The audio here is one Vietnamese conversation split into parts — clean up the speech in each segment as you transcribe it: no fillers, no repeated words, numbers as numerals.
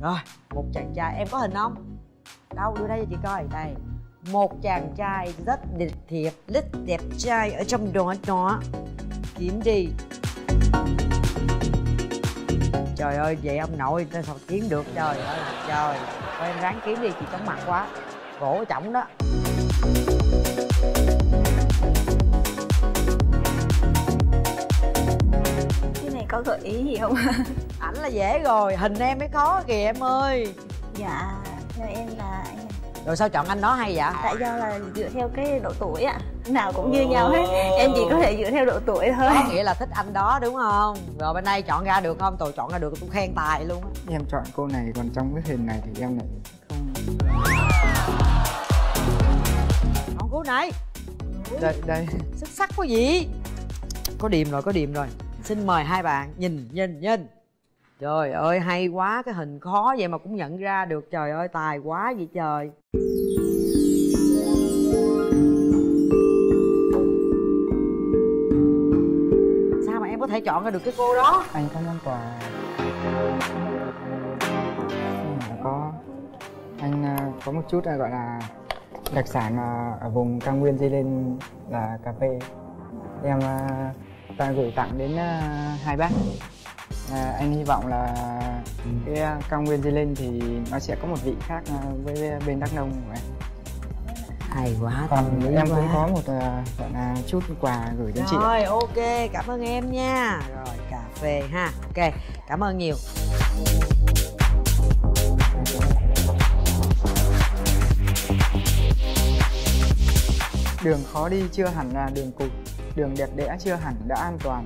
Rồi, một chàng trai, em có hình không? Đâu, đưa đây cho chị coi. Đây, một chàng trai rất đẹp trai ở trong đó. Kiếm đi. Trời ơi, vậy ông nội ta sao kiếm được? Trời ơi, trời. Thôi em ráng kiếm đi, chị chóng mặt quá. Cổ chỏng đó. Cái này có gợi ý gì không? Ảnh là dễ rồi, hình em mới khó kìa em ơi. Dạ, theo em là anh này. Rồi sao chọn anh đó hay vậy? Tại do là dựa theo cái độ tuổi ạ. Nào cũng như nhau hết. Em chỉ có thể dựa theo độ tuổi thôi. Có nghĩa là thích anh đó đúng không? Rồi bên đây chọn ra được không? Tôi chọn ra được tôi khen tài luôn á. Em chọn cô này, còn trong cái hình này thì em lại không. Chọn cô này. Đây. Xuất sắc quá gì? Có điểm rồi. Xin mời hai bạn nhìn. Trời ơi hay quá, cái hình khó vậy mà cũng nhận ra được. Trời ơi tài quá vậy trời. Sao mà em có thể chọn ra được cái cô đó? Anh có món quà. Có. Anh có một chút gọi là đặc sản ở vùng cao nguyên Di Linh là cà phê. Em ta gửi tặng đến hai bác. Anh hy vọng là cái cao nguyên Di Linh thì nó sẽ có một vị khác với bên Đắk Nông của em. Hay quá. Còn em cũng có một gọi là chút quà gửi đến chị. Rồi ok, cảm ơn em nha. Rồi cà phê ha. Ok, cảm ơn nhiều. Đường khó đi chưa hẳn là đường cụt, đường đẹp đẽ chưa hẳn đã an toàn.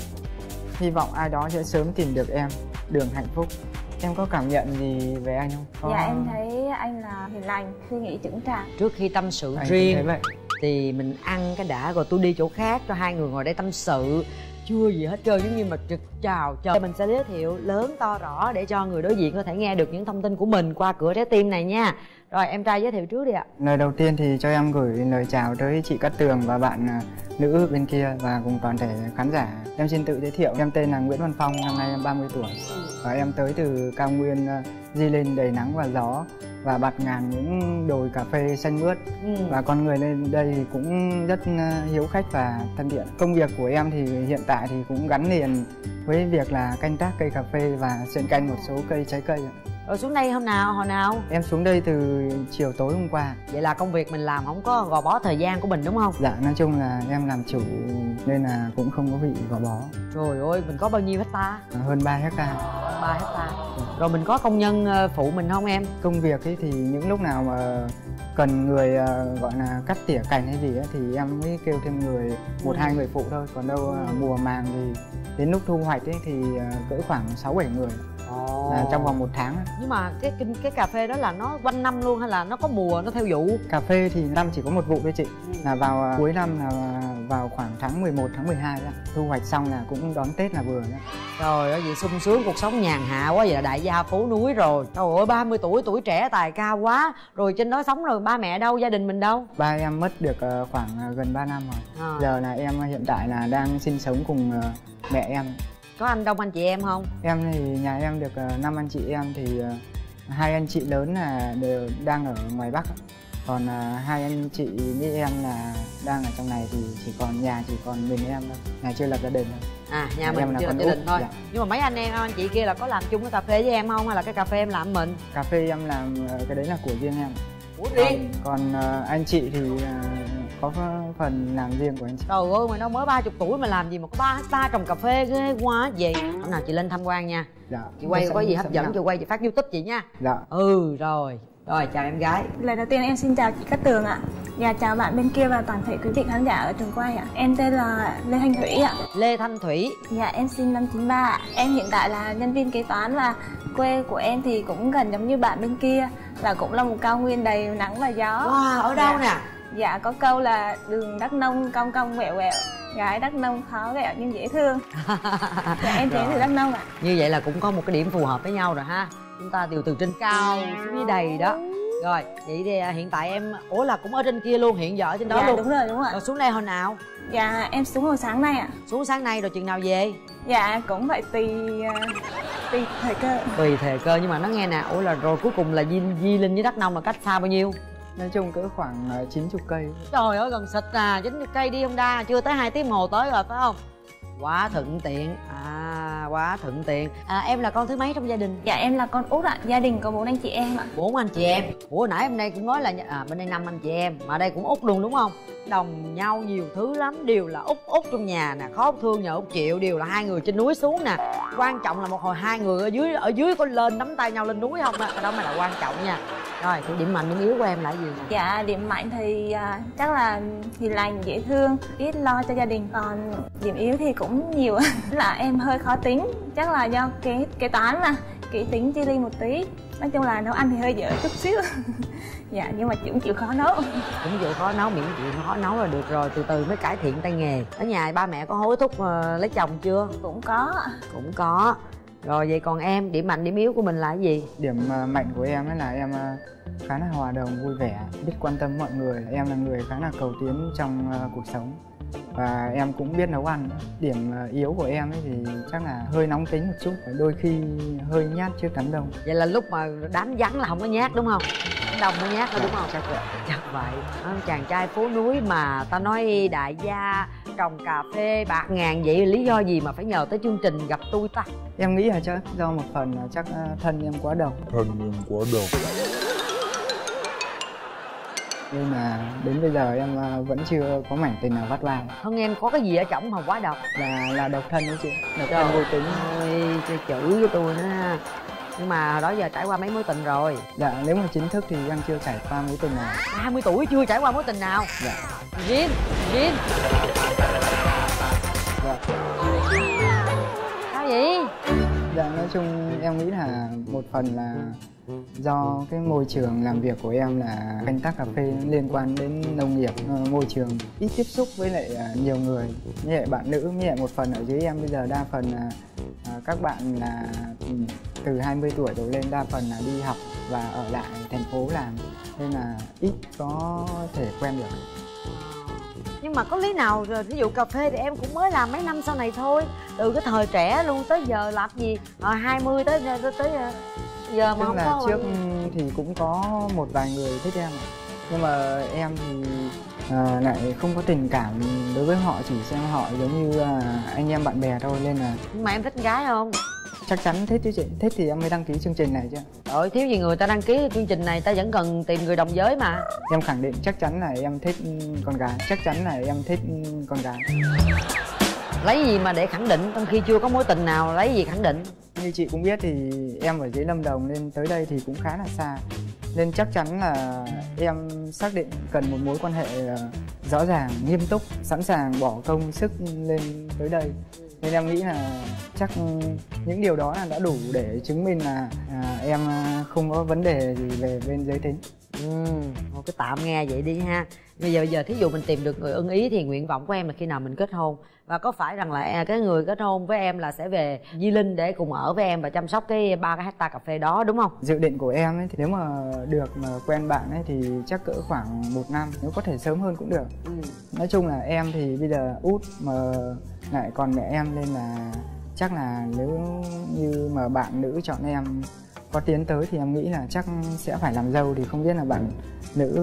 Hy vọng ai đó sẽ sớm tìm được em, đường hạnh phúc. Em có cảm nhận gì về anh không? Dạ em thấy anh là hiền lành, suy nghĩ chững chạc. Trước khi tâm sự Anh riêng thì mình ăn cái đã rồi tôi đi chỗ khác cho hai người ngồi đây tâm sự. Chưa gì hết trơn, giống như mà trực chào chờ. Mình sẽ giới thiệu lớn to rõ để cho người đối diện có thể nghe được những thông tin của mình qua cửa trái tim này nha. Rồi em trai giới thiệu trước đi ạ. Lời đầu tiên thì cho em gửi lời chào tới chị Cát Tường và bạn nữ bên kia và cùng toàn thể khán giả. Em xin tự giới thiệu, em tên là Nguyễn Văn Phong, năm nay em 30 tuổi. Và em tới từ cao nguyên Di Linh đầy nắng và gió và bạt ngàn những đồi cà phê xanh mướt. Và con người lên đây thì cũng rất hiếu khách và thân thiện. Công việc của em thì hiện tại thì cũng gắn liền với việc là canh tác cây cà phê và xen canh một số cây trái cây. Rồi xuống đây hồi nào? Em xuống đây từ chiều tối hôm qua. Vậy là công việc mình làm không có gò bó thời gian của mình đúng không? Dạ, nói chung là em làm chủ nên là cũng không có bị gò bó. Trời ơi, mình có bao nhiêu hecta? Hơn 3 hecta. 3 hecta. Rồi mình có công nhân phụ mình không em? Công việc ấy thì những lúc nào mà cần người gọi là cắt tỉa cành hay gì ấy, thì em mới kêu thêm người, một hai người phụ thôi. Còn đâu mùa màng thì đến lúc thu hoạch ấy thì cỡ khoảng 6-7 người. Trong vòng 1 tháng. Nhưng mà cái cà phê đó là nó quanh năm luôn hay là nó có mùa, nó theo vụ? Cà phê thì năm chỉ có một vụ thôi chị. Là vào cuối năm, là vào khoảng tháng 11, tháng 12 đó. Thu hoạch xong là cũng đón Tết là vừa đó. Trời ơi, vậy sung sướng, cuộc sống nhàn hạ quá. Vậy là đại gia phố núi rồi. Trời ơi, 30 tuổi, tuổi trẻ tài cao quá. Rồi trên đó sống rồi, ba mẹ đâu, gia đình mình đâu? Ba em mất được khoảng gần 3 năm rồi. Giờ là em hiện tại là đang sinh sống cùng mẹ em. Có anh đông anh chị em không? Em thì nhà em được 5 anh chị em thì 2 anh chị lớn là đều đang ở ngoài Bắc. Còn 2 anh chị với em là đang ở trong này thì chỉ còn mình em thôi. Nhà chưa lập gia đình thôi. Nhà mình chưa lập gia đình thôi. Dạ. Nhưng mà mấy anh chị kia là có làm chung cái cà phê với em không? Hay là cái cà phê em làm mình? Cà phê em làm cái đấy là của riêng em. Của riêng? Còn anh chị thì có phần làm riêng của anh chị. Trời ơi, mày đâu mới 30 tuổi mà làm gì mà có 3 hecta trồng cà phê ghê quá vậy. Hôm nào chị lên tham quan nha. Dạ. Chị quay có gì hấp dẫn chị quay, chị phát YouTube chị nha. Dạ. Rồi chào em gái. Lời đầu tiên em xin chào chị Cát Tường ạ. Và chào bạn bên kia và toàn thể quý vị khán giả ở trường quay ạ. Em tên là Lê Thanh Thủy ạ. Lê Thanh Thủy. Dạ, em sinh năm 93 ạ. Em hiện tại là nhân viên kế toán và quê của em thì cũng gần giống như bạn bên kia, là cũng là một cao nguyên đầy nắng và gió. Wow, ở đâu nè? Dạ, có câu là đường Đắk Nông cong cong quẹo quẹo, gái Đắk Nông khó ghẹo nhưng dễ thương. Dạ, em đến từ Đắk Nông ạ. Như vậy là cũng có một cái điểm phù hợp với nhau rồi ha. Chúng ta đều từ trên cao xuống dưới đầy đó. Rồi, vậy thì hiện tại em là cũng ở trên kia luôn, hiện giờ ở trên đó dạ, luôn. Đúng rồi ạ. Rồi xuống đây hồi nào? Dạ, em xuống hồi sáng nay ạ. Xuống sáng nay rồi chừng nào về? Dạ, cũng vậy tùy tùy thời cơ. Tùy thời cơ, nhưng mà nó nghe nè, ủa là rồi cuối cùng là Di Linh với Đắk Nông là cách xa bao nhiêu? Nói chung cỡ khoảng 90 cây. Trời ơi gần xịt à, 90 cây đi Honda chưa tới 2 tiếng hồ tới rồi phải không? Quá thuận tiện, quá thuận tiện. Em là con thứ mấy trong gia đình? Dạ em là con út ạ, gia đình có 4 anh chị em ạ. 4 anh chị em. Ủa nãy em đây cũng nói là bên đây 5 anh chị em, mà đây cũng út luôn đúng không? Đồng nhau nhiều thứ lắm, đều là út trong nhà nè, khó thương nhờ út chịu, đều là hai người trên núi xuống nè. Quan trọng là một hồi hai người ở dưới có lên nắm tay nhau lên núi không á, đó mới là quan trọng nha. Rồi thì điểm mạnh điểm yếu của em là gì nè? Dạ điểm mạnh thì chắc là hiền lành, dễ thương, ít lo cho gia đình. Còn điểm yếu thì cũng nhiều là em hơi khó tính, chắc là do kế toán mà kỹ tính chi li một tí. Nói chung là nấu ăn thì hơi dở chút xíu. Dạ nhưng mà cũng chịu khó nấu. Cũng chịu khó nấu, miễn chịu khó nấu là được rồi, từ từ mới cải thiện tay nghề. Ở nhà ba mẹ có hối thúc lấy chồng chưa? Cũng có. Cũng có. Rồi vậy còn em, điểm mạnh điểm yếu của mình là cái gì? Điểm mạnh của em ấy là em khá là hòa đồng, vui vẻ, biết quan tâm mọi người. Em là người khá là cầu tiến trong cuộc sống. Và em cũng biết nấu ăn. Điểm yếu của em ấy thì chắc là hơi nóng tính một chút, đôi khi hơi nhát trước đám đông. Vậy là lúc mà đám vắng là không có nhát đúng không? Đông mới nhát thôi đúng không? Chắc vậy. Chắc vậy. Chàng trai phố núi mà ta nói đại gia, trồng cà phê bạc ngàn, vậy lý do gì mà phải nhờ tới chương trình gặp tôi ta? Em nghĩ là chắc do một phần là chắc thân em quá đồng. Nhưng mà đến bây giờ em vẫn chưa có mảnh tình nào vắt vai. Thân em có cái gì ở trỏng mà quá độc? Là độc thân đấy chị. Độc thân vô tính. Ôi, chơi chữ với tôi nữa. Nhưng mà hồi đó giờ trải qua mấy mối tình rồi? Dạ nếu mà chính thức thì em chưa trải qua mối tình nào. 20 tuổi chưa trải qua mối tình nào? Dạ. Rin. Dạ. Sao vậy? Dạ nói chung em nghĩ là một phần là do cái môi trường làm việc của em là canh tác cà phê liên quan đến nông nghiệp, môi trường ít tiếp xúc với lại nhiều người, như vậy bạn nữ, như vậy một phần ở dưới em bây giờ đa phần là các bạn là từ 20 tuổi đổ lên, đa phần là đi học và ở lại thành phố làm, nên là ít có thể quen được. Nhưng mà có lý nào rồi, ví dụ cà phê thì em cũng mới làm mấy năm sau này thôi, từ cái thời trẻ luôn tới giờ làm gì 20 tới giờ mà tức không là có trước thì cũng có một vài người thích em, nhưng mà em thì lại không có tình cảm đối với họ, chỉ xem họ giống như anh em bạn bè thôi, nên là. Nhưng mà em thích gái không? Chắc chắn thích chứ chị, thích thì em mới đăng ký chương trình này chứ. Trời, thiếu gì người ta đăng ký chương trình này, ta vẫn cần tìm người đồng giới mà. Em khẳng định chắc chắn là em thích con gái, chắc chắn là em thích con gái. Lấy gì mà để khẳng định trong khi chưa có mối tình nào, lấy gì khẳng định? Như chị cũng biết thì em ở dưới Lâm Đồng nên tới đây thì cũng khá là xa, nên chắc chắn là em xác định cần một mối quan hệ rõ ràng, nghiêm túc, sẵn sàng bỏ công sức lên tới đây. Nên em nghĩ là chắc những điều đó là đã đủ để chứng minh là em không có vấn đề gì về bên giới tính. Thôi cứ tạm nghe vậy đi ha. Bây giờ thí dụ mình tìm được người ưng ý thì nguyện vọng của em là khi nào mình kết hôn? Và có phải rằng là cái người kết hôn với em là sẽ về Di Linh để cùng ở với em và chăm sóc cái 3 cái hectare cà phê đó đúng không? Dự định của em ấy thì nếu mà được mà quen bạn ấy thì chắc cỡ khoảng 1 năm, nếu có thể sớm hơn cũng được. Nói chung là em thì bây giờ út mà lại còn mẹ em, nên là chắc là nếu như mà bạn nữ chọn em có tiến tới thì em nghĩ là chắc sẽ phải làm dâu, thì không biết là bạn nữ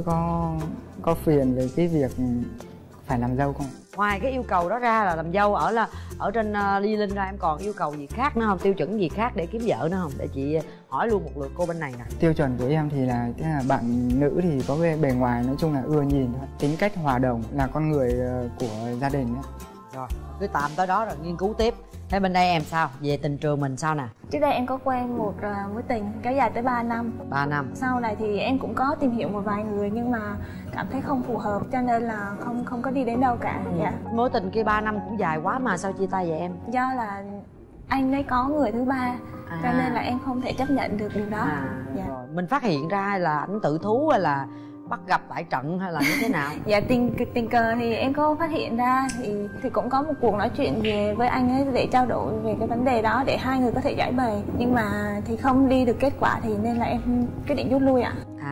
có phiền về cái việc phải làm dâu không? Ngoài cái yêu cầu đó ra là làm dâu ở trên Di Linh ra, em còn yêu cầu gì khác nữa không? Tiêu chuẩn gì khác để kiếm vợ nữa không? Để chị hỏi luôn một lượt cô bên này nè. Tiêu chuẩn của em thì là bạn nữ thì có bề ngoài nói chung là ưa nhìn thôi, tính cách hòa đồng, là con người của gia đình ấy. Rồi cứ tạm tới đó rồi nghiên cứu tiếp. Thế bên đây em sao? Về tình trường mình sao nè? Trước đây em có quen một mối tình kéo dài tới 3 năm. 3 năm. Sau này thì em cũng có tìm hiểu một vài người nhưng mà cảm thấy không phù hợp, cho nên là không có đi đến đâu cả. Dạ. Mối tình kia 3 năm cũng dài quá mà sao chia tay vậy em? Do là anh ấy có người thứ ba, cho nên là em không thể chấp nhận được điều đó. Dạ. Rồi. Mình phát hiện ra là ảnh tự thú hay là bắt gặp tại trận hay là như thế nào? Dạ tình cờ thì em có phát hiện ra thì cũng có một cuộc nói chuyện về với anh ấy để trao đổi về cái vấn đề đó để hai người có thể giải bày, nhưng mà thì không đi được kết quả, thì nên là em quyết định rút lui ạ.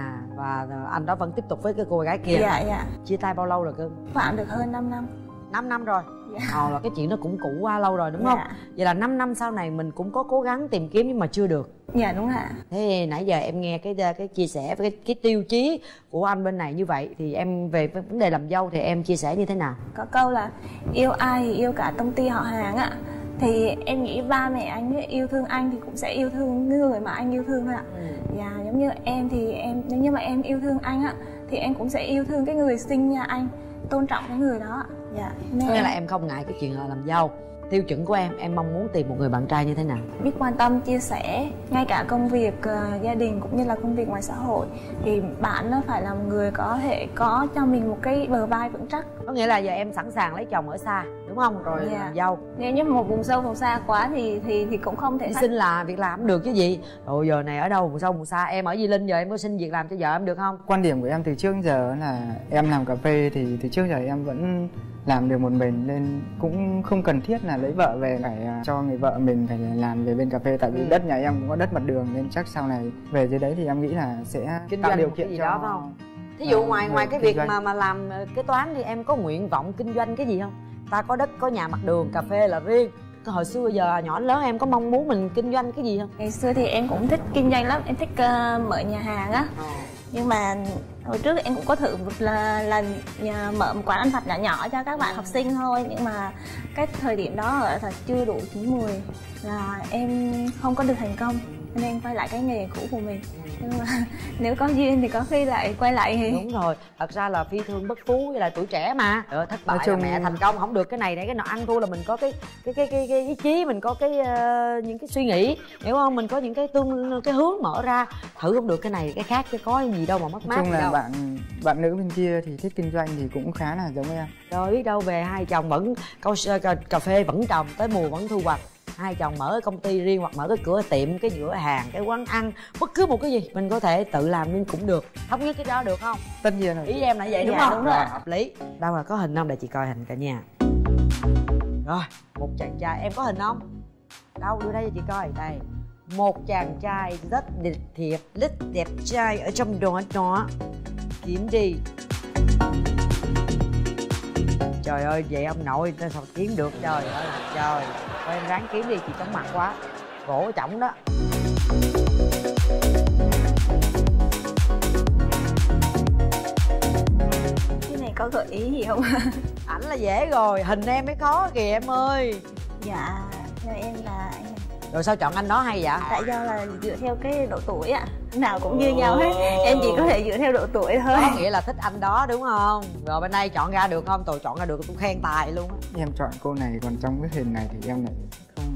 Và anh đó vẫn tiếp tục với cái cô gái kia? Dạ. Chia tay bao lâu rồi cưng? Khoảng được hơn 5 năm. 5 năm rồi? Là cái chuyện đó cũng cũ qua lâu rồi đúng không? Vậy là 5 năm sau này mình cũng có cố gắng tìm kiếm nhưng mà chưa được. Dạ đúng ạ. Thế nãy giờ em nghe cái chia sẻ với cái tiêu chí của anh bên này như vậy thì em về vấn đề làm dâu thì em chia sẻ như thế nào? Có câu là yêu ai thì yêu cả công ty họ hàng ạ. Thì em nghĩ ba mẹ anh yêu thương anh thì cũng sẽ yêu thương người mà anh yêu thương thôi ạ. Dạ giống như em thì nếu như mà em yêu thương anh á thì em cũng sẽ yêu thương cái người sinh nha anh, tôn trọng cái người đó. Dạ. Nên là em không ngại cái chuyện là làm dâu. Tiêu chuẩn của em mong muốn tìm một người bạn trai như thế nào? Biết quan tâm, chia sẻ, ngay cả công việc gia đình cũng như là công việc ngoài xã hội. Thì bạn nó phải là một người có thể có cho mình một cái bờ vai vững chắc. Có nghĩa là giờ em sẵn sàng lấy chồng ở xa đúng không? Rồi làm dâu. Nếu như một vùng sâu vùng xa quá thì cũng không thể. Xin là việc làm cũng được chứ gì. Rồi giờ này ở đâu vùng sâu vùng xa, em ở Di Linh giờ em có xin việc làm cho vợ em được không? Quan điểm của em từ trước đến giờ là em làm cà phê thì từ trước giờ em vẫn làm được một mình, nên cũng không cần thiết là lấy vợ về phải cho người vợ mình phải làm về bên cà phê. Tại vì đất nhà em cũng có đất mặt đường nên chắc sau này về dưới đấy thì em nghĩ là sẽ kinh tạo doanh điều một kiện cái gì cho đó phải không? Thí dụ ngoài cái việc doanh. mà làm kế toán thì em có nguyện vọng kinh doanh cái gì không? Ta có đất có nhà mặt đường, cà phê là riêng. Hồi xưa giờ nhỏ lớn em có mong muốn mình kinh doanh cái gì không? Ngày xưa thì em cũng thích kinh doanh lắm, em thích mở nhà hàng á. Nhưng mà hồi trước em cũng có thử một lần mở một quán ăn vặt nhỏ nhỏ cho các bạn học sinh thôi. Nhưng mà cái thời điểm đó là chưa đủ 9-10 là em không có được thành công, nên em quay lại cái nghề cũ của mình. Nhưng mà nếu có duyên thì có khi lại quay lại. Đúng rồi, thật ra là phi thương bất phú với là tuổi trẻ mà. Thất bại chung... là mẹ, thành công không được cái này cái nọ, ăn thua là mình có cái ý chí, mình có những cái suy nghĩ, hiểu không? Mình có những cái hướng mở ra, thử không được cái này cái khác chứ có gì đâu mà mất mát. Chung là bạn nữ bên kia thì thích kinh doanh thì cũng khá là giống em. Rồi biết đâu về hai chồng vẫn cà phê vẫn trồng, tới mùa vẫn thu hoạch, hai chồng mở công ty riêng hoặc mở cái cửa tiệm, cái cửa hàng, cái quán ăn, bất cứ một cái gì mình có thể tự làm nhưng cũng được. Thống nhất cái đó được không? Tất nhiên rồi. Ý em là vậy đúng dạ, không? Đúng rồi. Hợp lý. Đâu là có hình không để chị coi hình cả nhà. Rồi một chàng trai, em có hình không? Đâu đưa đây cho chị coi. Đây một chàng trai rất đẹp trai ở trong đó. Kiếm đi. Trời ơi vậy ông nội sao kiếm được, trời ơi trời. Thôi em ráng kiếm đi, chị chóng mặt quá, gỗ chỏng đó. Cái này có gợi ý gì không? Ảnh là dễ rồi, hình em mới khó kìa em ơi. Dạ theo em là anh. Rồi sao chọn anh đó hay vậy? Tại do là dựa theo cái độ tuổi ạ, nào cũng như nhau hết. Em chỉ có thể dựa theo độ tuổi thôi. Có nghĩa là thích anh đó đúng không? Rồi bên đây chọn ra được không? Tôi chọn ra được tôi khen tài luôn á. Em chọn cô này, còn trong cái hình này thì em lại không.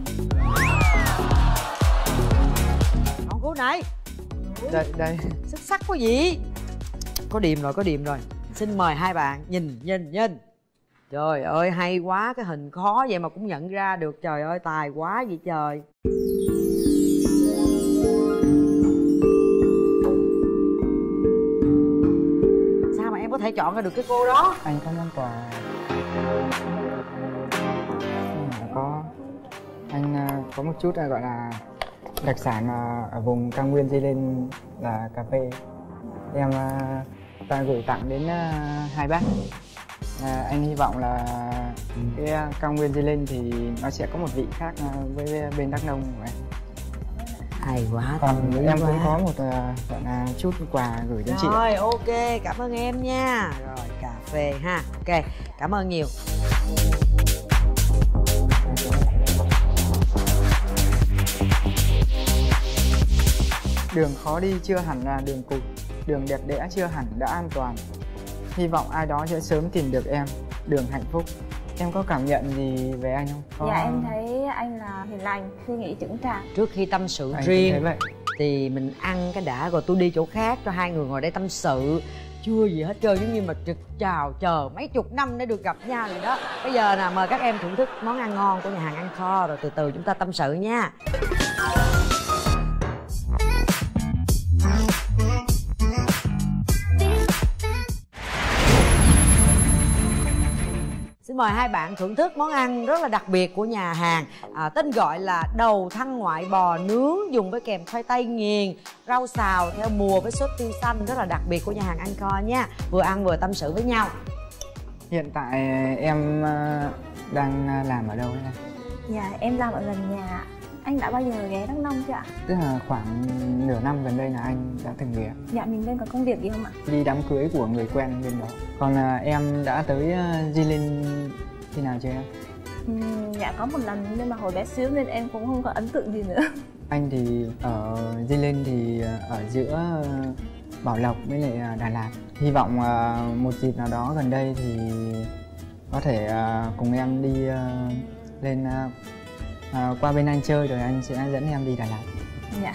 Còn cô này. Đây Xuất sắc quá gì? Có điểm rồi. Xin mời hai bạn nhìn. Trời ơi hay quá, cái hình khó vậy mà cũng nhận ra được, trời ơi tài quá vậy trời. Sao mà em có thể chọn ra được cái cô đó? Anh có món quà. Anh có một chút gọi là đặc sản ở vùng cao nguyên Di Linh là cà phê. Em ta gửi tặng đến hai bác. Anh hy vọng là cái cao nguyên Di Linh thì nó sẽ có một vị khác với bên Đắk Nông của em. Hay quá. Còn em cũng có một gọi là chút quà gửi đến chị. Rồi ok, cảm ơn em nha. Rồi cà phê ha. Ok, cảm ơn nhiều. Đường khó đi chưa hẳn là đường cụt, đường đẹp đẽ chưa hẳn đã an toàn. Hy vọng ai đó sẽ sớm tìm được em, đường hạnh phúc. Em có cảm nhận gì về anh không? Dạ em thấy anh là hiền lành, suy nghĩ chững chạc. Trước khi tâm sự anh riêng thì mình ăn cái đã rồi tôi đi chỗ khác cho hai người ngồi đây tâm sự. Chưa gì hết trơn, giống như mà trực chào chờ mấy chục năm để được gặp nhau rồi đó. Bây giờ nè mời các em thưởng thức món ăn ngon của nhà hàng Ăn Kho, rồi từ từ chúng ta tâm sự nha. Xin mời hai bạn thưởng thức món ăn rất là đặc biệt của nhà hàng, tên gọi là đầu thăn ngoại bò nướng dùng với kèm khoai tây nghiền, rau xào theo mùa với sốt tiêu xanh, rất là đặc biệt của nhà hàng Ăn Kho nha. Vừa ăn vừa tâm sự với nhau. Hiện tại em đang làm ở đâu đấy? Dạ em làm ở gần nhà. Anh đã bao giờ ghé Đắk Nông chưa ạ? Tức là khoảng nửa năm gần đây là anh đã từng ghé. Dạ mình bên có công việc gì không ạ? Đi đám cưới của người quen bên đó. Còn em đã tới Di Linh khi nào chưa em? Dạ có một lần nhưng mà hồi bé xíu nên em cũng không có ấn tượng gì nữa. Anh thì ở Di Linh thì ở giữa Bảo Lộc với lại Đà Lạt. Hy vọng một dịp nào đó gần đây thì có thể cùng em đi lên qua bên anh chơi rồi anh sẽ dẫn em đi Đà Lạt. Dạ.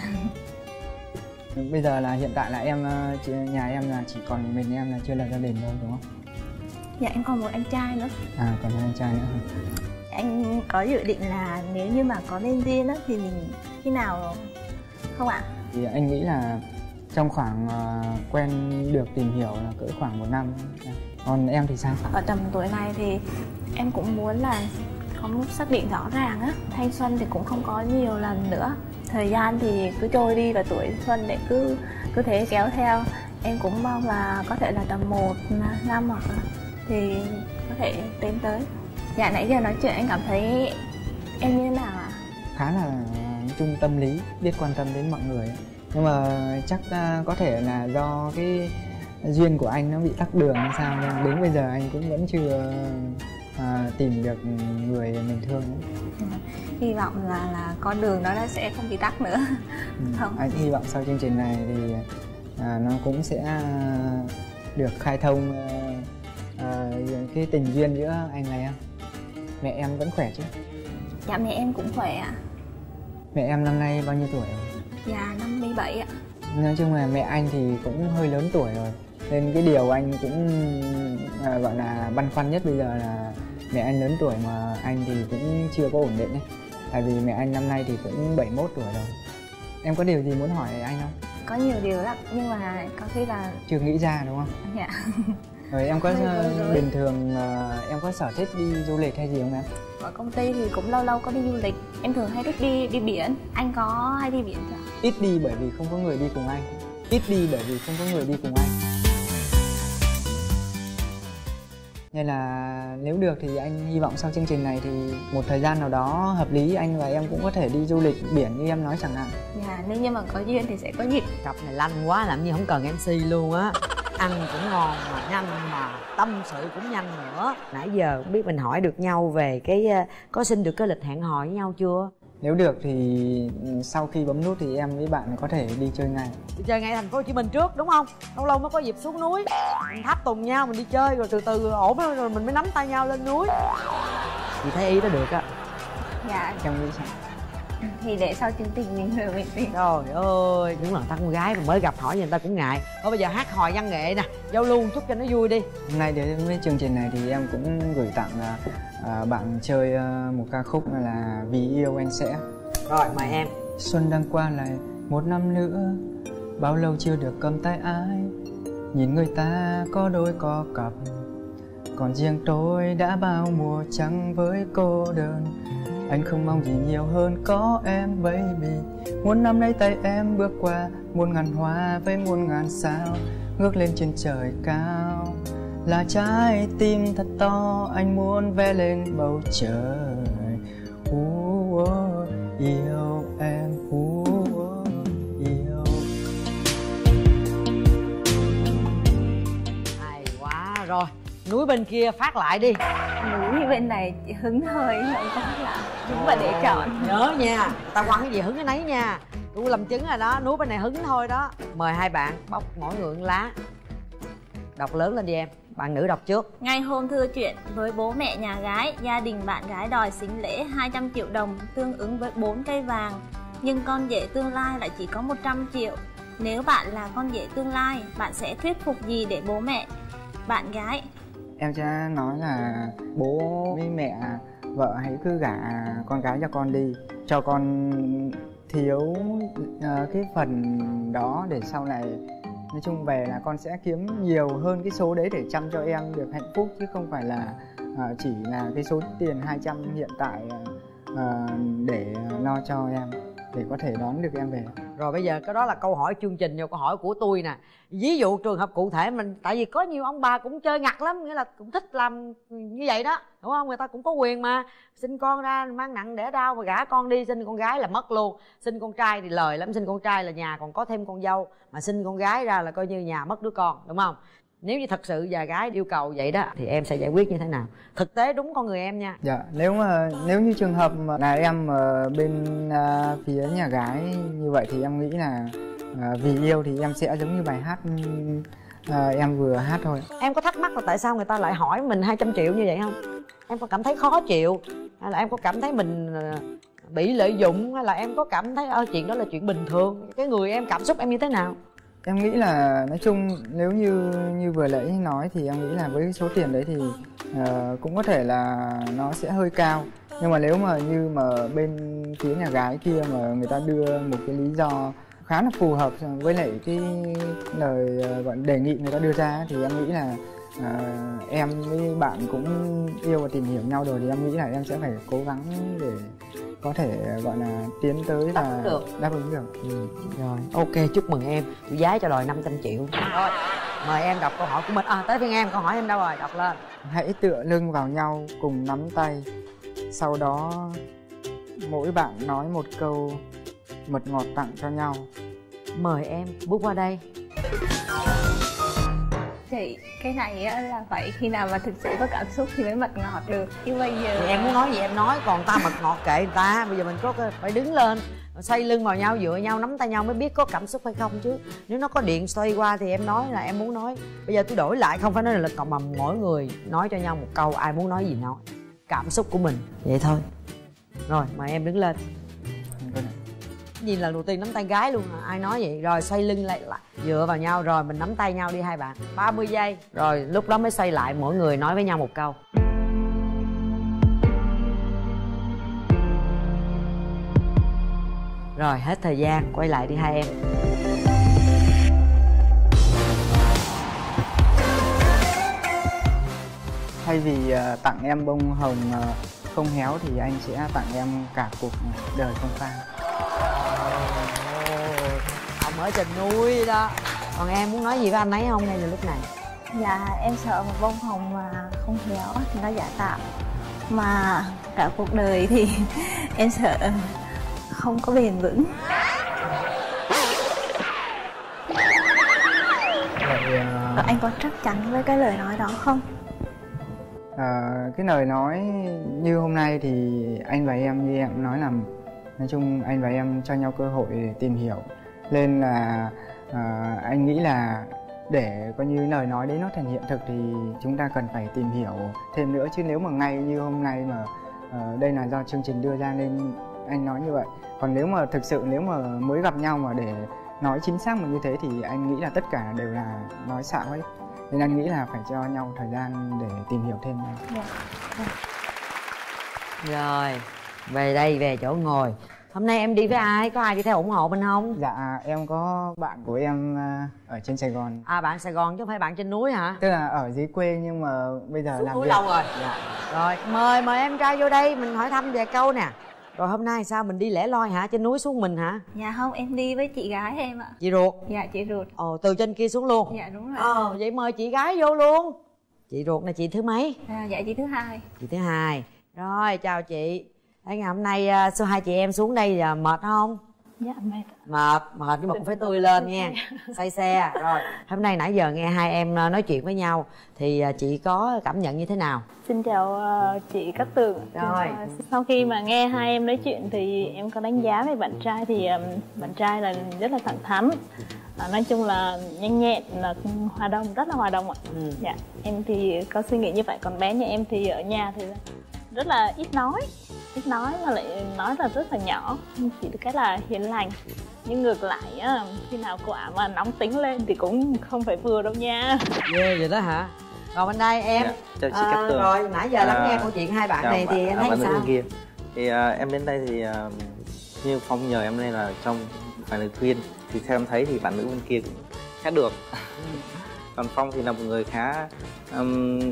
Bây giờ là hiện tại là em nhà em là chỉ còn mình em là chưa lập gia đình thôi đúng không? Dạ em còn một anh trai nữa. À còn anh trai nữa hả? Anh có dự định là nếu như mà có nên duyên á thì mình khi nào không ạ? Thì anh nghĩ là trong khoảng quen được tìm hiểu là cỡ khoảng 1 năm. Còn em thì sao? Ở tầm tuổi này thì em cũng muốn là có một xác định rõ ràng á. Thanh xuân thì cũng không có nhiều lần nữa. Thời gian thì cứ trôi đi và tuổi xuân để cứ thế kéo theo. Em cũng mong là có thể là tầm 1 năm hoặc là thì có thể tiến tới. Dạ nãy giờ nói chuyện anh cảm thấy em như thế nào ạ? Khá là trung tâm lý, biết quan tâm đến mọi người. Nhưng mà chắc có thể là do cái duyên của anh nó bị tắc đường hay sao nên đến bây giờ anh cũng vẫn chưa tìm được người mình thương nữa. Hy vọng là con đường đó nó sẽ không bị tắc nữa. Không. Anh hy vọng sau chương trình này thì nó cũng sẽ được khai thông cái tình duyên giữa anh và em. Mẹ em vẫn khỏe chứ? Dạ mẹ em cũng khỏe ạ. Mẹ em năm nay bao nhiêu tuổi rồi? Dạ 57 ạ. Nói chung là mẹ anh thì cũng hơi lớn tuổi rồi nên cái điều anh cũng gọi là băn khoăn nhất bây giờ là mẹ anh lớn tuổi mà anh thì cũng chưa có ổn định ấy. Tại vì mẹ anh năm nay thì cũng 71 tuổi rồi. Em có điều gì muốn hỏi anh không? Có nhiều điều lắm nhưng mà có khi là chưa nghĩ ra đúng không? dạ. Rồi em có bình thường em có sở thích đi du lịch hay gì không em? Ở công ty thì cũng lâu lâu có đi du lịch. Em thường hay thích đi biển. Anh có hay đi biển chưa? Ít đi bởi vì không có người đi cùng anh. Ít đi bởi vì không có người đi cùng anh. Nên là nếu được thì anh hy vọng sau chương trình này thì một thời gian nào đó hợp lý anh và em cũng có thể đi du lịch biển như em nói chẳng hạn. Dạ, nếu như mà có duyên thì sẽ có dịp. Cặp này lanh quá làm như không cần MC luôn á. Ăn cũng ngon mà nhanh mà tâm sự cũng nhanh nữa. Nãy giờ không biết mình hỏi được nhau về cái có xin được cái lịch hẹn hò với nhau chưa? Nếu được thì sau khi bấm nút thì em với bạn có thể đi chơi ngay. Đi chơi ngay thành phố Hồ Chí Minh trước đúng không? Lâu lâu mới có dịp xuống núi. Mình tháp tùng nhau mình đi chơi rồi từ từ ổn rồi mình mới nắm tay nhau lên núi. Chị thấy ý đó được á. Dạ. Em nghĩ sao? Thì để sau chương trình mình rồi mình đi. Trời ơi, đúng là ta con gái mà mới gặp hỏi người ta cũng ngại. Thôi bây giờ hát hò văn nghệ nè, giao lưu chút cho nó vui đi. Hôm nay đến với chương trình này thì em cũng gửi tặng bạn chơi một ca khúc là Vì Yêu Anh Sẽ. Rồi mời em. Xuân đang qua lại 1 năm nữa, bao lâu chưa được cầm tay ai. Nhìn người ta có đôi có cặp, còn riêng tôi đã bao mùa trắng với cô đơn. Anh không mong gì nhiều hơn có em baby. Muôn năm nay tay em bước qua muôn ngàn hoa với muôn ngàn sao, ngước lên trên trời cao là trái tim thật to anh muốn vẽ lên bầu trời. Yêu em, yêu. Hay quá rồi. Núi bên kia phát lại đi. Núi bên này chỉ hứng thôi, không có là hứng và để chọn. Nhớ nha, ta quăng cái gì hứng cái nấy nha. Tôi làm chứng rồi đó, núi bên này hứng thôi đó. Mời hai bạn bóc mỗi người một lá. Đọc lớn lên đi em. Bạn nữ đọc trước. Ngày hôm thưa chuyện với bố mẹ nhà gái, gia đình bạn gái đòi sính lễ 200 triệu đồng tương ứng với 4 cây vàng. Nhưng con rể tương lai lại chỉ có 100 triệu. Nếu bạn là con rể tương lai, bạn sẽ thuyết phục gì để bố mẹ bạn gái? Em sẽ nói là bố với mẹ vợ hãy cứ gả con gái cho con đi, cho con thiếu cái phần đó để sau này nói chung về là con sẽ kiếm nhiều hơn cái số đấy để chăm cho em được hạnh phúc, chứ không phải là chỉ là cái số tiền 200 hiện tại để lo cho em. để có thể đón được em về. Rồi bây giờ cái đó là câu hỏi chương trình, nhiều câu hỏi của tôi nè. Ví dụ trường hợp cụ thể mình, tại vì có nhiều ông bà cũng chơi ngặt lắm, nghĩa là cũng thích làm như vậy đó, đúng không? Người ta cũng có quyền mà, sinh con ra mang nặng đẻ đau mà gả con đi, sinh con gái là mất luôn. Sinh con trai thì lời lắm, sinh con trai là nhà còn có thêm con dâu, mà sinh con gái ra là coi như nhà mất đứa con, đúng không? Nếu như thật sự già gái yêu cầu vậy đó thì em sẽ giải quyết như thế nào? Thực tế đúng con người em nha. Dạ, nếu như trường hợp mà là em bên phía nhà gái như vậy thì em nghĩ là vì yêu thì em sẽ giống như bài hát em vừa hát thôi. Em có thắc mắc là tại sao người ta lại hỏi mình 200 triệu như vậy không? Em có cảm thấy khó chịu, hay là em có cảm thấy mình bị lợi dụng, hay là em có cảm thấy chuyện đó là chuyện bình thường? Cái người em, cảm xúc em như thế nào? Em nghĩ là nói chung nếu như vừa nãy nói thì em nghĩ là với cái số tiền đấy thì cũng có thể là nó sẽ hơi cao. Nhưng mà nếu mà như mà bên phía nhà gái kia mà người ta đưa một cái lý do khá là phù hợp với lại cái lời gọi đề nghị người ta đưa ra thì em nghĩ là em với bạn cũng yêu và tìm hiểu nhau rồi thì em nghĩ là em sẽ phải cố gắng để có thể gọi là tiến tới và đáp ứng được. Rồi, ok, chúc mừng em. Tôi giá cho đòi 500 triệu. Rồi, mời em đọc câu hỏi của mình. Tới phiên em, câu hỏi em đâu rồi? Đọc lên. Hãy tựa lưng vào nhau cùng nắm tay. Sau đó mỗi bạn nói một câu mật ngọt tặng cho nhau. Mời em bước qua đây. Chị, cái này là phải khi nào mà thực sự có cảm xúc thì mới mật ngọt được. Chứ bây giờ thì em muốn nói gì em nói, còn ta mật ngọt kệ người ta. Bây giờ mình có phải đứng lên, xoay lưng vào nhau, dựa nhau, nắm tay nhau mới biết có cảm xúc hay không chứ. Nếu nó có điện xoay qua thì em nói là em muốn nói. Bây giờ tôi đổi lại, không phải nói là cộng mà mỗi người nói cho nhau một câu, ai muốn nói gì nói. Cảm xúc của mình, vậy thôi. Rồi, mời em đứng lên. Nhìn lần đầu tiên nắm tay gái luôn à? Ai nói vậy? Rồi xoay lưng lại dựa vào nhau, rồi mình nắm tay nhau đi hai bạn 30 giây, rồi lúc đó mới xoay lại, mỗi người nói với nhau một câu. Rồi hết thời gian, quay lại đi hai em. Thay vì tặng em bông hồng không héo thì anh sẽ tặng em cả cuộc đời không phai. Ông ở trên núi đó. Còn em muốn nói gì với anh ấy không ngay là lúc này? Dạ, em sợ một bông hồng mà không héo thì nó giả tạo, mà cả cuộc đời thì em sợ không có bền vững. Và anh có chắc chắn với cái lời nói đó không? Cái lời nói như hôm nay thì anh và em, như em nói là nói chung anh và em cho nhau cơ hội để tìm hiểu, nên là anh nghĩ là để coi như lời nói đấy nó thành hiện thực thì chúng ta cần phải tìm hiểu thêm nữa, chứ nếu mà ngay như hôm nay mà đây là do chương trình đưa ra nên anh nói như vậy. Còn nếu mà thực sự nếu mà mới gặp nhau mà để nói chính xác mà như thế thì anh nghĩ là tất cả đều là nói xạo ấy, nên anh nghĩ là phải cho nhau thời gian để tìm hiểu thêm. Rồi, về đây, về chỗ ngồi. Hôm nay em đi với ai? Có ai đi theo ủng hộ mình không? Dạ, em có bạn của em ở trên Sài Gòn. À, bạn Sài Gòn chứ không phải bạn trên núi hả? Tức là ở dưới quê nhưng mà bây giờ xuống làm núi việc lâu rồi. Dạ. Rồi, mời em trai vô đây, mình hỏi thăm vài câu nè. Rồi hôm nay sao mình đi lẻ loi hả? Trên núi xuống mình hả? Dạ không, em đi với chị gái em ạ. Chị ruột? Dạ, chị ruột. Ồ, từ trên kia xuống luôn? Dạ đúng rồi. Vậy mời chị gái vô luôn. Chị ruột này chị thứ mấy? Dạ, chị thứ hai. Chị thứ hai. Rồi, chào chị. Ngày hôm nay số hai chị em xuống đây là mệt không? Dạ mệt. Mệt nhưng mà cũng phải tươi lên nha. Say xe. Rồi, hôm nay nãy giờ nghe hai em nói chuyện với nhau thì chị có cảm nhận như thế nào? Xin chào chị Cát Tường. Rồi. Sau khi mà nghe hai em nói chuyện thì em có đánh giá về bạn trai thì bạn trai là rất là thẳng thắn. Nói chung là nhanh nhẹn, là hòa đồng, rất là hòa đồng ạ. Dạ, em thì có suy nghĩ như vậy. Còn bé nhà em thì ở nhà thì rất là ít nói mà lại nói là rất là nhỏ, chỉ cái là hiền lành. Nhưng ngược lại á, khi nào cô ả mà nóng tính lên thì cũng không phải vừa đâu nha. Ghê vậy đó hả? Còn bên đây em. Chào chị Cát Tường. Rồi nãy giờ lắng nghe câu chuyện hai bạn này thì em thấy sao? Kia. Thì em đến đây thì như Phong nhờ em đây là trong vài lời khuyên, thì theo em thấy thì bạn nữ bên kia cũng khá được. Còn Phong thì là một người khá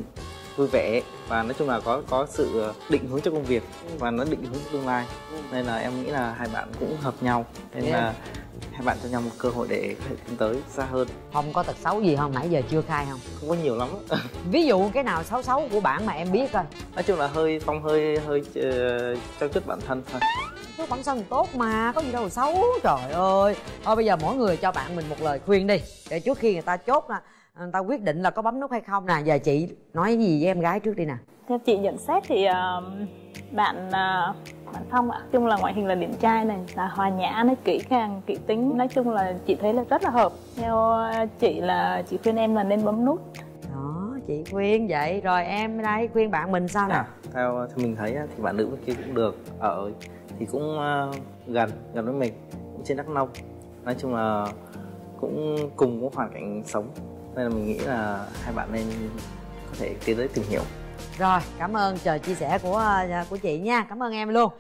vui vẻ và nói chung là có sự định hướng cho công việc và nó định hướng tương lai, nên là em nghĩ là hai bạn cũng hợp nhau, nên là hai bạn cho nhau một cơ hội để có thể tiến tới xa hơn. Không có tật xấu gì không, nãy giờ chưa khai không? Không có nhiều lắm. Ví dụ cái nào xấu xấu của bạn mà em biết coi. Nói chung là Phong hơi trau chuốt bản thân thôi. Chứ bản thân tốt mà, có gì đâu xấu, trời ơi. Thôi bây giờ mỗi người cho bạn mình một lời khuyên đi, để trước khi người ta chốt là người ta quyết định là có bấm nút hay không nè. Giờ chị nói gì với em gái trước đi nè. Theo chị nhận xét thì bạn Phong ạ, chung là ngoại hình là điển trai này, là hòa nhã, nó kỹ càng, kỹ tính, nói chung là chị thấy là rất là hợp. Theo chị là chị khuyên em là nên bấm nút. Đó, chị khuyên vậy, rồi em đây khuyên bạn mình sao nè? Theo mình thấy thì bạn nữ bên kia cũng được, ở thì cũng gần với mình, cũng trên Đắk Nông, nói chung là cũng cùng có hoàn cảnh sống, nên là mình nghĩ là hai bạn nên có thể tiến tới tìm hiểu. Rồi, cảm ơn chờ chia sẻ của chị nha, cảm ơn em luôn.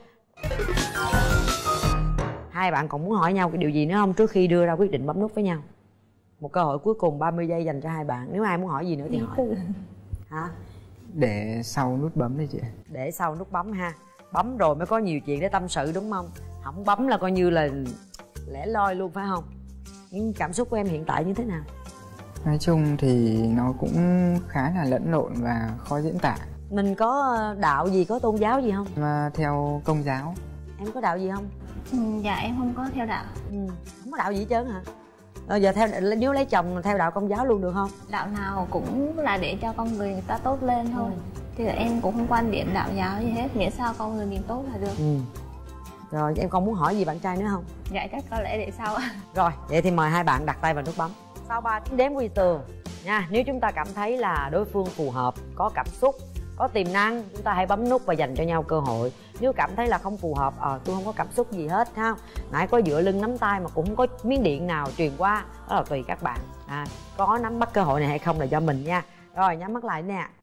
Hai bạn còn muốn hỏi nhau cái điều gì nữa không trước khi đưa ra quyết định bấm nút với nhau? Một cơ hội cuối cùng 30 giây dành cho hai bạn, nếu ai muốn hỏi gì nữa thì hỏi. Hả? Để sau nút bấm đi chị. Để sau nút bấm ha. Bấm rồi mới có nhiều chuyện để tâm sự đúng không? Không bấm là coi như là lẻ loi luôn phải không? Nhưng cảm xúc của em hiện tại như thế nào? Nói chung thì nó cũng khá là lẫn lộn và khó diễn tả. Mình có đạo gì, có tôn giáo gì không? Mà theo Công giáo. Em có đạo gì không? Dạ em không có theo đạo. Không có đạo gì hết trơn hả? Giờ nếu lấy chồng theo đạo Công giáo luôn được không? Đạo nào cũng là để cho con người ta tốt lên thôi. Thì em cũng không quan điểm đạo giáo gì hết, miễn sao con người mình tốt là được. Rồi em còn muốn hỏi gì bạn trai nữa không? Dạ chắc có lẽ để sau. Rồi vậy thì mời hai bạn đặt tay vào nút bấm. Sau 3 tiếng đếm quy tường nha, nếu chúng ta cảm thấy là đối phương phù hợp, có cảm xúc, có tiềm năng, chúng ta hãy bấm nút và dành cho nhau cơ hội. Nếu cảm thấy là không phù hợp, tôi không có cảm xúc gì hết ha, nãy có dựa lưng nắm tay mà cũng không có miếng điện nào truyền qua, đó là tùy các bạn. Có nắm bắt cơ hội này hay không là do mình nha. Rồi nhắm mắt lại nè.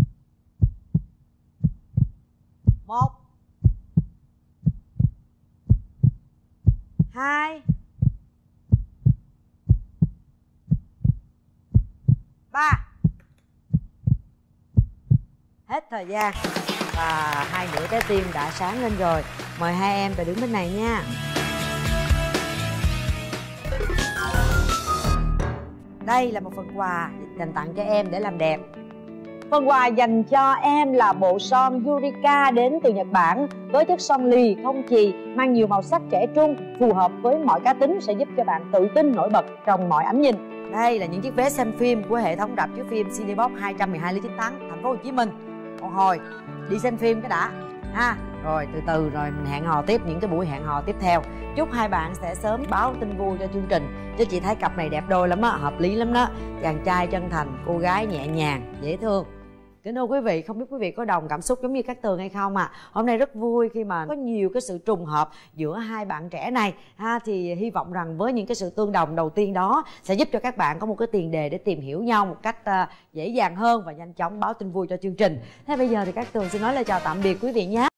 1 2 3. Hết thời gian và 2 nửa trái tim đã sáng lên rồi. Mời hai em về đứng bên này nha. Đây là một phần quà dành tặng cho em để làm đẹp. Phần quà dành cho em là bộ son Yurika đến từ Nhật Bản, với chất son lì không chì, mang nhiều màu sắc trẻ trung, phù hợp với mọi cá tính, sẽ giúp cho bạn tự tin nổi bật trong mọi ánh nhìn. Đây là những chiếc vé xem phim của hệ thống rạp chiếu phim Cinebox 212 Lý Chính Thắng, thành phố Hồ Chí Minh. Một hồi đi xem phim cái đã ha, rồi từ từ rồi mình hẹn hò tiếp những cái buổi hẹn hò tiếp theo. Chúc hai bạn sẽ sớm báo tin vui cho chương trình, chứ chị thấy cặp này đẹp đôi lắm á, hợp lý lắm đó. Chàng trai chân thành, cô gái nhẹ nhàng, dễ thương. Kính thưa quý vị, không biết quý vị có đồng cảm xúc giống như Cát Tường hay không ạ? Hôm nay rất vui khi mà có nhiều cái sự trùng hợp giữa hai bạn trẻ này ha, thì hy vọng rằng với những cái sự tương đồng đầu tiên đó sẽ giúp cho các bạn có một cái tiền đề để tìm hiểu nhau một cách dễ dàng hơn và nhanh chóng báo tin vui cho chương trình. Thế bây giờ thì Cát Tường xin nói lời chào tạm biệt quý vị nhé.